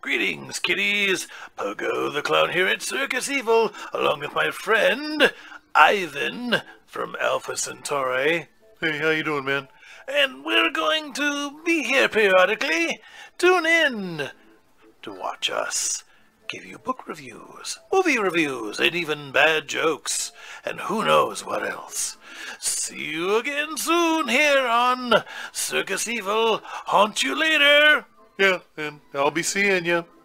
Greetings, kiddies. Pogo the Clown here at Circus Evil, along with my friend, Eyevin from Alpha Centauri. Hey, how you doing, man? And we're going to be here periodically. Tune in to watch us give you book reviews, movie reviews, and even bad jokes, and who knows what else. See you again soon here on Circus Evil. Haunt you later. Yeah, and I'll be seeing you.